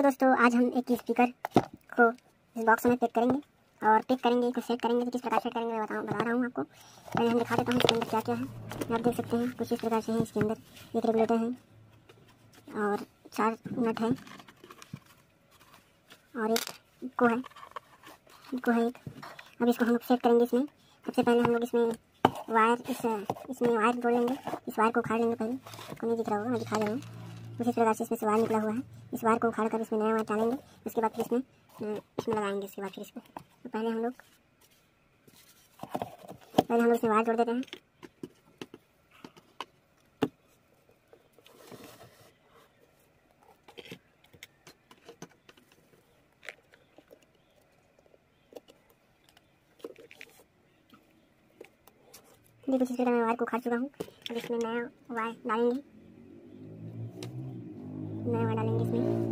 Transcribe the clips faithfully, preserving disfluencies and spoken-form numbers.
Hello दोस्तों, आज हम एक स्पीकर को इस बॉक्स में पैक करेंगे और पैक करेंगे इसको सेट करेंगे। तो किस प्रकार सेट करेंगे मैं बताऊँ बता रहा हूँ आपको। पहले हम दिखा देता हूँ इसके अंदर क्या क्या है। आप देख सकते हैं कुछ इस प्रकार से है। इसके अंदर एक रेगुलेटर है और चार नट है और एक को है को है एक। अब इसको हम लोग सेट करेंगे। इसमें सबसे पहले हम लोग इसमें वायर इस इसमें वायर जोड़ लेंगे। इस वायर को उखाड़ लेंगे। पहले को नहीं दिख रहा होगा, मैं दिखा दे रहा हूँ। उसी प्रकार से इसमें से वायर निकला हुआ है। इस वायर को उखाड़ कर इसमें नया वायर डालेंगे। उसके बाद फिर इसमें इसमें लगाएंगे। इसके बाद फिर इसको तो पहले हम लोग पहले हम लोग इसमें वायर जोड़ देते हैं। देखो इसी तरह मैं वायर को उखाड़ चुका हूँ। अब इसमें नया वायर डालेंगे। नया वायर डालेंगे इसमें।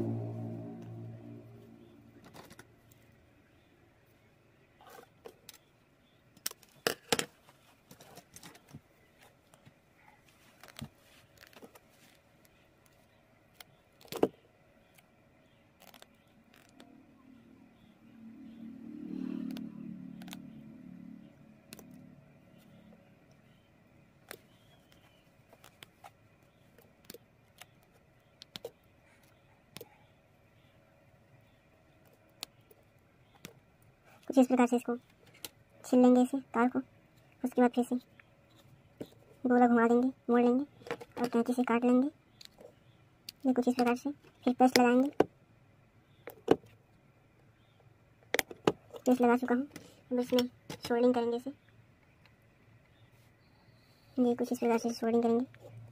कुछ इस प्रकार से इसको छील लेंगे इसे तार को। उसके बाद फिर से गोला घुमा देंगे, मोड़ लेंगे और कैंची से काट लेंगे। ये कुछ इस प्रकार से फिर पेस्ट लगाएंगे। पेस्ट लगा चुका हूँ। अब इसमें सोल्डिंग करेंगे इसे। ये कुछ इस प्रकार से सोल्डिंग करेंगे।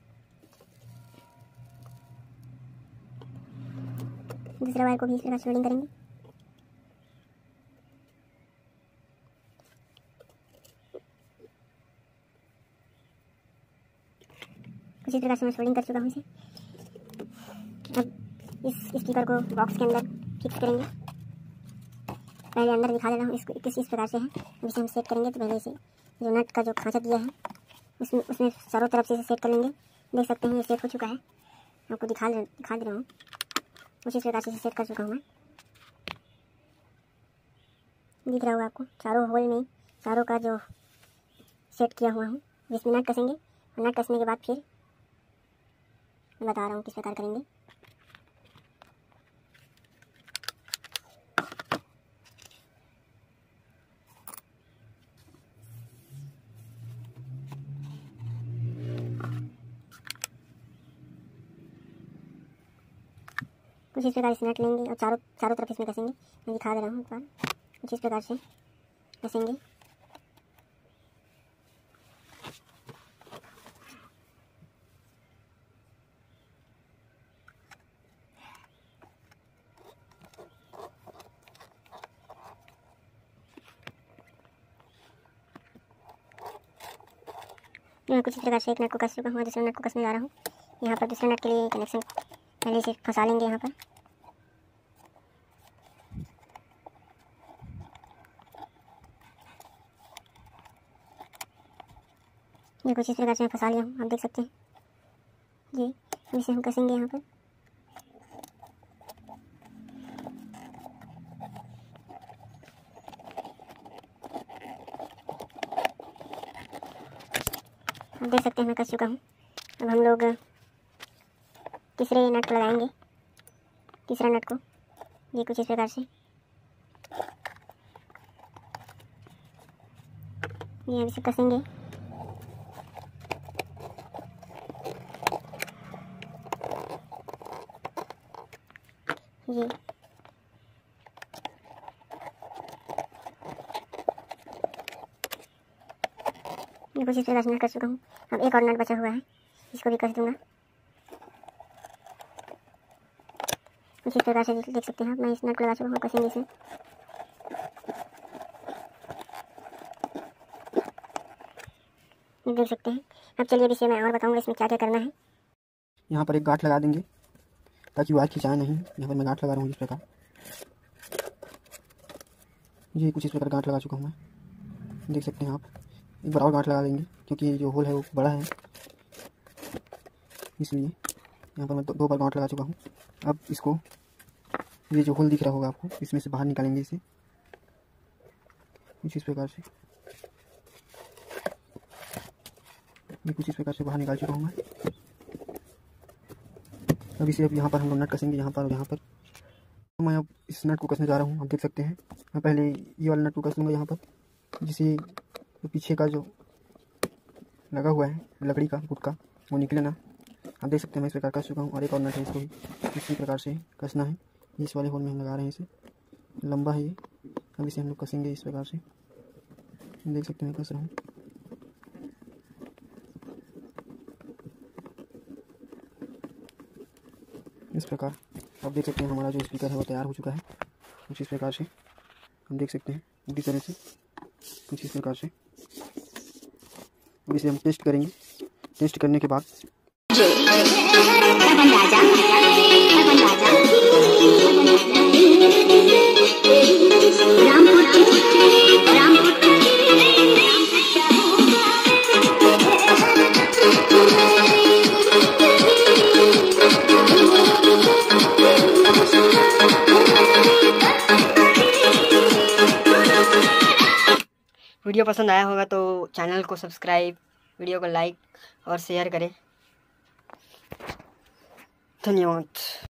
दूसरा वायर को भी इस प्रकार सोल्डिंग करेंगे। इसी प्रकार से मैं सोल्डिंग कर चुका हूँ इसे। अब इस स्पीकर को बॉक्स के अंदर फिक्स करेंगे। पहले अंदर दिखा दे रहा हूँ इसको किस इस प्रकार से है। अब इसे हम सेट करेंगे। तो पहले इसे जो नट का जो खांचा दिया है उसमें उसमें चारों तरफ से इसे सेट कर लेंगे। देख सकते हैं ये सेट हो चुका है। आपको दिखा दिखा दे रहा हूँ। उसी प्रकार से सेट कर चुका हूँ मैं। दिख रहा होगा आपको। चारों होल में चारों का जो सेट किया हुआ हूँ। इसमें नट कसेंगे और नट कसने के बाद फिर मैं बता रहा हूँ किस प्रकार करेंगे। कुछ इस प्रकार से नट लेंगे और चारों चारों तरफ इसमें कसेंगे। मैं दिखा दे रहा हूँ एक बार। कुछ इस प्रकार से कसेंगे। मैं कुछ इस प्रकार से एक नट को कस चुका हूँ। दूसरे नट को कसने जा रहा हूँ। यहाँ पर दूसरे नट के लिए कनेक्शन पहले से फंसा लेंगे। यहाँ पर ये कुछ इस प्रकार से मैं फंसा लिया हूँ। आप देख सकते हैं। जी इसे हम कसेंगे यहाँ पर। आप देख सकते हैं मैं कस चुका हूँ। अब हम लोग तीसरे नट को लगाएंगे। तीसरा नट को ये कुछ इस प्रकार से ये इसे कसेंगे। ये ये कुछ इस प्रकार से नट कर चुका हूँ। अब एक और नट बचा हुआ है, इसको भी कस दूंगा। इसी प्रकार से देख सकते हैं आप। मैं इस नट को लगा चुका हूँ। कसेंगे इसे। देख सकते हैं। अब चलिए अब इसे मैं और बताऊंगा इसमें क्या क्या करना है। यहाँ पर एक गांठ लगा देंगे ताकि वायर खिंचाए नहीं। यहाँ पर मैं गांठ लगा रहा हूँ इस प्रकार। ये कुछ इस प्रकार गांठ लगा चुका हूँ मैं। देख सकते हैं आप। एक बार और गांठ लगा देंगे क्योंकि जो होल है वो बड़ा है, इसलिए यहाँ पर मैं दो, दो बार गांठ लगा चुका हूँ। अब इसको ये जो होल दिख रहा होगा आपको, इसमें से बाहर निकालेंगे इसे कुछ इस प्रकार से। ये कुछ इस प्रकार से बाहर निकाल चुका हूँ मैं। अब इसे अब यहाँ पर हम लोग नट कसेंगे, यहाँ पर और यहाँ पर। तो मैं अब इस नट को कसने जा रहा हूँ। आप देख सकते हैं मैं पहले ये वाला नट को कस लूँगा यहाँ पर, जिसे तो पीछे का जो लगा हुआ है लकड़ी का गुटका वो निकले ना। आप देख सकते हैं मैं इस प्रकार कस चुका हूँ। और एक और नट है, इसको भी इसी प्रकार से कसना है। इस वाले होल में हम लगा रहे हैं इसे, लंबा है ये। अब इसे हम लोग कसेंगे इस प्रकार से, देख सकते हैं मैं कस रहा हूँ। इस प्रकार आप देख सकते हैं हमारा जो स्पीकर है वो तैयार हो चुका है कुछ इस प्रकार से। हम देख सकते हैं इसी तरह से कुछ इस प्रकार से। अब इसे हम टेस्ट करेंगे। टेस्ट करने के बाद वीडियो पसंद आया होगा तो चैनल को सब्सक्राइब, वीडियो को लाइक और शेयर करें। धन्यवाद।